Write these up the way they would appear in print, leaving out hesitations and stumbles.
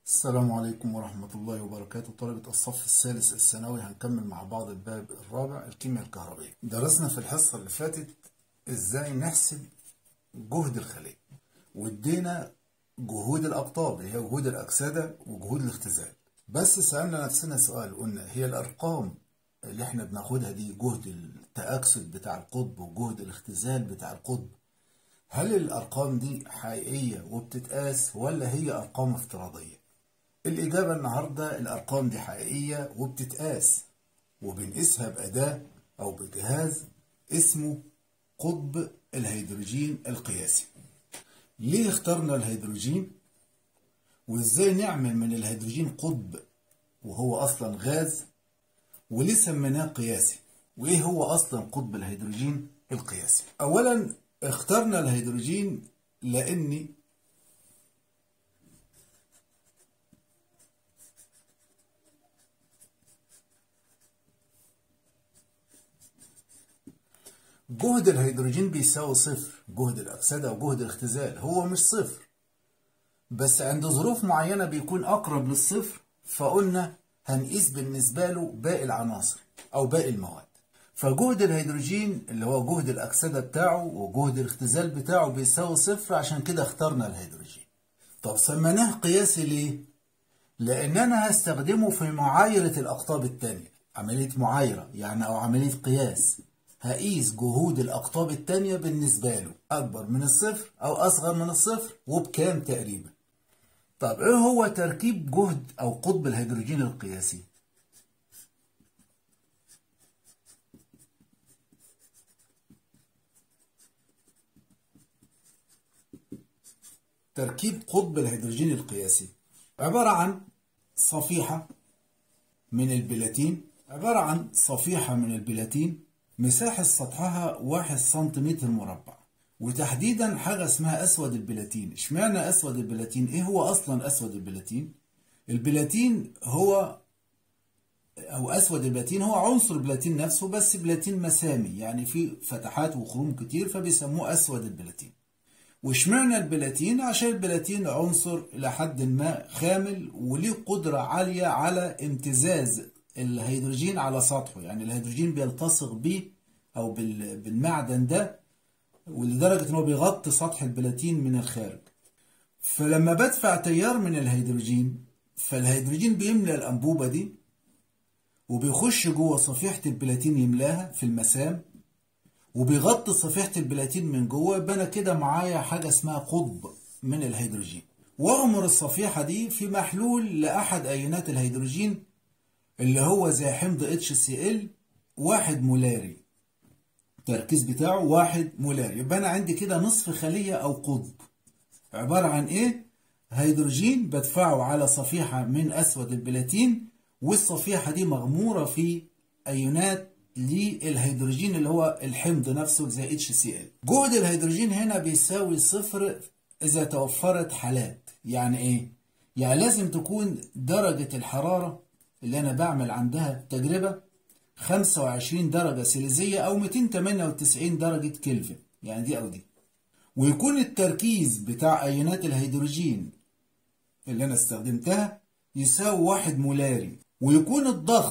السلام عليكم ورحمة الله وبركاته. طلبة الصف الثالث الثانوي هنكمل مع بعض الباب الرابع الكيمياء الكهربائية. درسنا في الحصة اللي فاتت ازاي نحسب جهد الخلية، وادينا جهود الأقطاب اللي هي جهود الأكسدة وجهود الاختزال. بس سألنا نفسنا سؤال، قلنا هي الأرقام اللي احنا بناخدها دي جهد التأكسد بتاع القطب وجهد الاختزال بتاع القطب، هل الأرقام دي حقيقية وبتتقاس ولا هي أرقام افتراضية؟ الإجابة النهاردة الأرقام دي حقيقية وبتتقاس، وبنقيسها بأداة أو بجهاز اسمه قطب الهيدروجين القياسي. ليه اخترنا الهيدروجين؟ وإزاي نعمل من الهيدروجين قطب وهو أصلا غاز؟ وليه سميناه قياسي؟ وإيه هو أصلا قطب الهيدروجين القياسي؟ أولا اخترنا الهيدروجين لأن جهد الهيدروجين بيساوي صفر، جهد الأكسدة وجهد الاختزال هو مش صفر، بس عند ظروف معينة بيكون أقرب للصفر، فقلنا هنقيس بالنسبة له باقي العناصر أو باقي المواد. فجهد الهيدروجين اللي هو جهد الأكسدة بتاعه وجهد الاختزال بتاعه بيساوي صفر، عشان كده اخترنا الهيدروجين. طب سميناه قياسي ليه؟ لأن أنا هستخدمه في معايرة الأقطاب التانية، عملية معايرة يعني أو عملية قياس. هقيس جهود الأقطاب التانية بالنسبة له أكبر من الصفر أو أصغر من الصفر وبكام تقريبا. طب إيه هو تركيب جهد أو قطب الهيدروجين القياسي؟ تركيب قطب الهيدروجين القياسي عبارة عن صفيحة من البلاتين، مساحة سطحها 1 سنتيمتر مربع، وتحديدا حاجة اسمها أسود البلاتين. اشمعنى أسود البلاتين؟ إيه هو أصلا أسود البلاتين؟ البلاتين هو أسود البلاتين هو عنصر البلاتين نفسه، بس بلاتين مسامي يعني فيه فتحات وخروم كتير، فبيسموه أسود البلاتين. واشمعنى البلاتين؟ عشان البلاتين عنصر لحد ما خامل وليه قدرة عالية على امتزاز الهيدروجين على سطحه، يعني الهيدروجين بيلتصق بيه أو بالمعدن ده، ولدرجة أنه بيغطي سطح البلاتين من الخارج. فلما بدفع تيار من الهيدروجين، فالهيدروجين بيملى الأنبوبة دي وبيخش جوه صفيحة البلاتين يملاها في المسام، وبيغطي صفيحة البلاتين من جوه. يبقى أنا كده معايا حاجة اسمها قطب من الهيدروجين، وأغمر الصفيحة دي في محلول لأحد أيونات الهيدروجين اللي هو زي حمض HCl 1 مولاري، التركيز بتاعه 1 مولاري. يبقى أنا عندي كده نصف خلية أو قطب عبارة عن إيه؟ هيدروجين بدفعه على صفيحة من أسود البلاتين، والصفيحة دي مغمورة في أيونات للهيدروجين اللي هو الحمض نفسه زي HCl. جهد الهيدروجين هنا بيساوي صفر إذا توفرت حالات. يعني إيه؟ يعني لازم تكون درجة الحرارة اللي أنا بعمل عندها تجربة 25 درجة سيليزية أو 298 درجة كلفن، يعني دي أو دي، ويكون التركيز بتاع أيونات الهيدروجين اللي أنا استخدمتها يساوي 1 مولاري، ويكون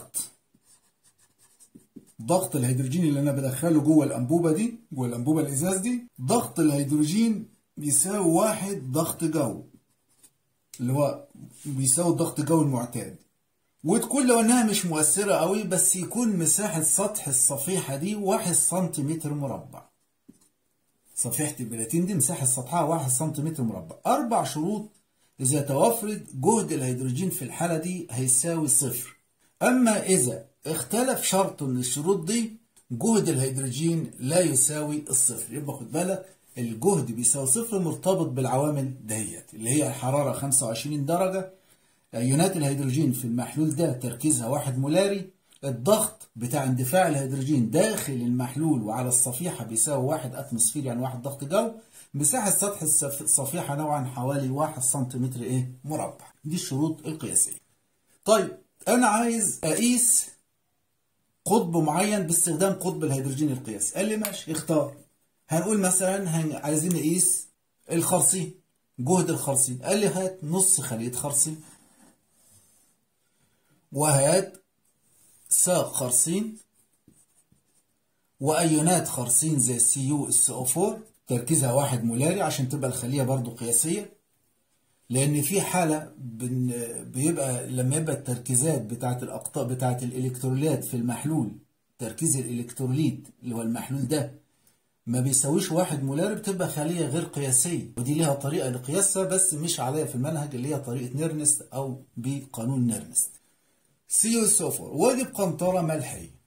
ضغط الهيدروجين اللي أنا بدخله جوه الأنبوبة دي، جوه الأنبوبة الإزاز دي، ضغط الهيدروجين يساوي 1 ضغط جو، اللي هو بيساوي ضغط جو المعتاد. وتكون لو انها مش مؤثرة قوي، بس يكون مساحة سطح الصفيحة دي 1 سنتيمتر مربع. صفيحة البلاتين دي مساحة سطحها 1 سنتيمتر مربع. 4 شروط إذا توفرت جهد الهيدروجين في الحالة دي هيساوي صفر. أما إذا اختلف شرط من الشروط دي، جهد الهيدروجين لا يساوي الصفر. يبقى خد بالك، الجهد بيساوي صفر مرتبط بالعوامل دهيت اللي هي الحرارة 25 درجة، أيونات الهيدروجين في المحلول ده تركيزها 1 مولاري، الضغط بتاع اندفاع الهيدروجين داخل المحلول وعلى الصفيحة بيساوي 1 أتموسفير يعني 1 ضغط جو، مساحة سطح الصفيحة نوعا حوالي 1 سنتيمتر مربع. دي الشروط القياسية. طيب أنا عايز أقيس قطب معين باستخدام قطب الهيدروجين القياسي. قال لي ماشي، اختار. هنقول مثلا عايزين نقيس الخرسي، جهد الخرسي. قال لي هات نص خلية خرسي وهات ساق خرسين وأيونات خرسين زي CuSO4 تركيزها 1 مولاري عشان تبقى الخلية برضو قياسية، لأن في حالة بيبقى لما يبقى التركيزات بتاعت الأقطاب بتاعت الإلكترولات في المحلول، تركيز الإلكتروليت اللي هو المحلول ده ما بيساويش 1 مولاري، بتبقى خلية غير قياسية، ودي ليها طريقة لقياسها بس مش عليها في المنهج، اللي هي طريقة نيرنست أو بقانون نيرنست. CuSO4 واجب قنطرة ملحية،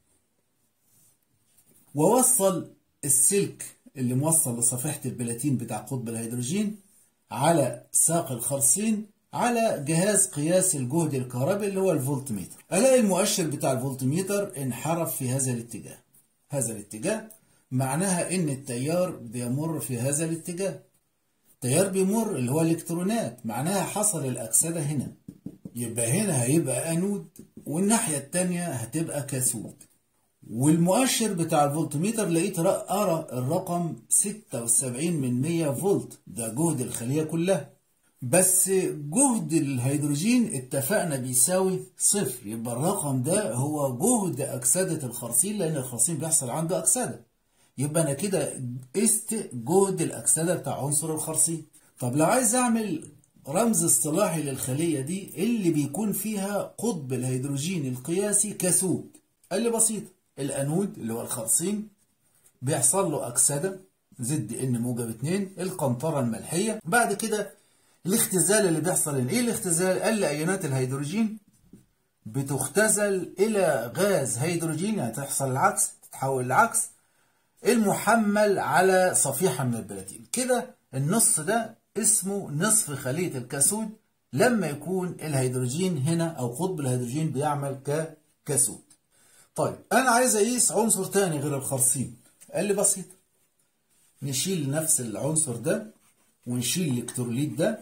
ووصل السلك اللي موصل لصفيحة البلاتين بتاع قطب الهيدروجين على ساق الخرسين على جهاز قياس الجهد الكهربي اللي هو الفولتميتر. ألاقي المؤشر بتاع الفولتميتر انحرف في هذا الاتجاه. هذا الاتجاه معناها إن التيار بيمر في هذا الاتجاه. التيار بيمر اللي هو الإلكترونات، معناها حصل الأكسدة هنا، يبقى هنا هيبقى أنود والناحية التانية هتبقى كاثود. والمؤشر بتاع الفولتميتر لقيت أرى الرقم 76 فولت، ده جهد الخلية كلها، بس جهد الهيدروجين اتفقنا بيساوي 0، يبقى الرقم ده هو جهد أكسدة الخرسين، لأن الخرسين بيحصل عنده أكسدة، يبقى أنا كده قست جهد الأكسدة بتاع عنصر الخرسين. طب لو عايز أعمل رمز اصطلاحي للخلية دي اللي بيكون فيها قطب الهيدروجين القياسي كاثود، قال لي بسيطة، الأنود اللي هو الخرسين بيحصل له أكسدة Zn-2، القنطرة الملحية. بعد كده الاختزال اللي بيحصل هنا، إيه الاختزال؟ قال لي أيونات الهيدروجين بتختزل إلى غاز هيدروجين، يعني تحصل العكس، تتحول العكس، المحمل على صفيحة من البلاتين. كده النص ده اسمه نصف خلية الكاثود لما يكون الهيدروجين هنا أو قطب الهيدروجين بيعمل ككاثود. طيب أنا عايز أقيس عنصر تاني غير الخرسين، قال لي بسيط، نشيل نفس العنصر ده ونشيل الإلكتروليت ده،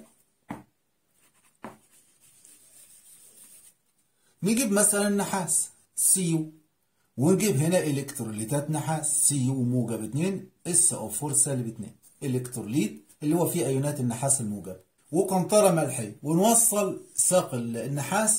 نجيب مثلا نحاس Cu ونجيب هنا إلكتروليتات نحاس Cu-2 SO4-2 إلكتروليت اللي هو فيه أيونات النحاس الموجب، وقنطرة ملحية، ونوصل ساق النحاس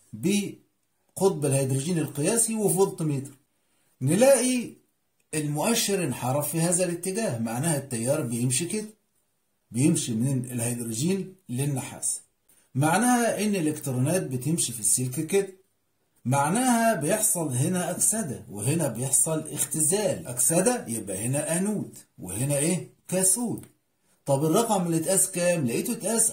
بقطب الهيدروجين القياسي وفولتميتر، نلاقي المؤشر انحرف في هذا الاتجاه، معناها التيار بيمشي كده، بيمشي من الهيدروجين للنحاس، معناها ان الالكترونات بتمشي في السلك كده، معناها بيحصل هنا أكسدة وهنا بيحصل اختزال. أكسدة يبقى هنا أنود وهنا إيه؟ كاثود. طب الرقم اللي اتقاس كام؟ لقيته اتقاس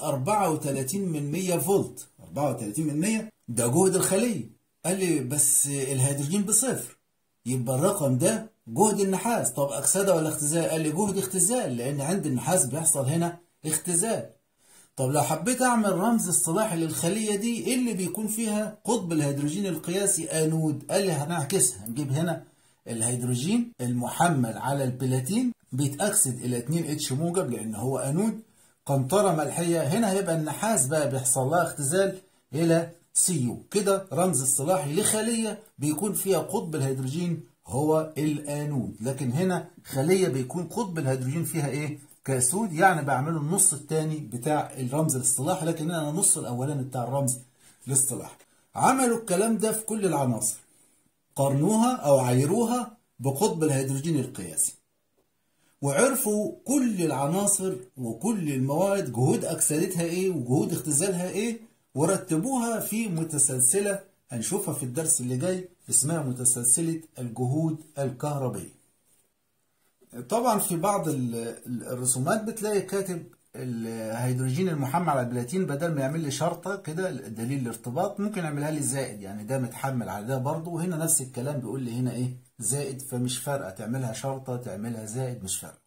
34 فولت. 34 ده جهد الخلية. قال لي بس الهيدروجين بصفر، يبقى الرقم ده جهد النحاس. طب أكسدة ولا اختزال؟ قال لي جهد اختزال، لأن عند النحاس بيحصل هنا اختزال. طب لو حبيت أعمل رمز اصطلاحي للخلية دي، إيه اللي بيكون فيها قطب الهيدروجين القياسي أنود؟ قال لي هنعكسها، نجيب هنا الهيدروجين المحمل على البلاتين بيتأكسد إلى 2H موجب لأن هو أنود، قنطرة ملحية، هنا هيبقى النحاس بقى بيحصل لها اختزال إلى Cu. كده رمز اصطلاحي لخلية بيكون فيها قطب الهيدروجين هو الأنود، لكن هنا خلية بيكون قطب الهيدروجين فيها إيه؟ كاثود، يعني بعمله النص الثاني بتاع الرمز الاصطلاحي، لكن انا النص الاولاني بتاع الرمز الاصطلاحي. عملوا الكلام ده في كل العناصر، قارنوها او عايروها بقطب الهيدروجين القياسي، وعرفوا كل العناصر وكل المواد جهود اكسدتها ايه وجهود اختزالها ايه، ورتبوها في متسلسله هنشوفها في الدرس اللي جاي، اسمها متسلسله الجهود الكهربيه. طبعا في بعض الرسومات بتلاقي كاتب الهيدروجين المحمل على البلاتين، بدل ما يعمل لي شرطه كده دليل الارتباط ممكن يعملها لي زائد، يعني ده متحمل على ده برضه، وهنا نفس الكلام بيقول لي هنا ايه؟ زائد، فمش فارقه تعملها شرطه تعملها زائد، مش فارقه.